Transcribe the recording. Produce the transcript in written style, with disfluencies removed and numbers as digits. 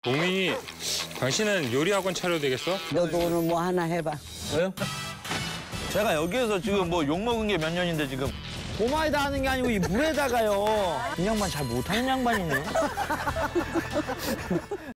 동민이, 당신은 요리 학원 차려도 되겠어? 너도 오늘 뭐 하나 해봐. 왜요? 제가 여기에서 지금 뭐 욕먹은 게 몇 년인데 지금. 도마에다 하는 게 아니고 이 물에다가요. 이 양반 잘 못하는 양반이네.